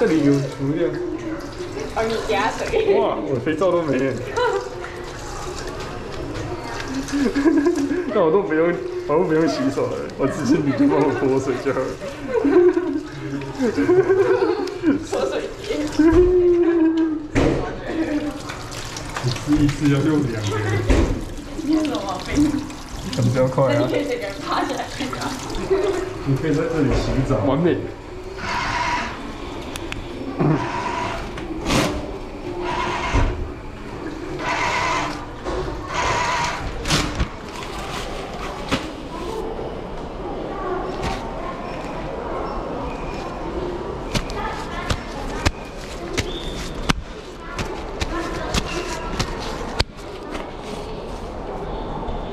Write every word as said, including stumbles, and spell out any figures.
这里有涂料。 帮你加水。 哇，我肥皂都没有。那我都不用，我都不用洗手了，我直接你就帮我泼水就好了。 泼水节。 你吃一次要用两个。 你有什么毛病？ 很比较快啊。 你可以整个人趴下来看啊。 你可以在这里洗澡，完美。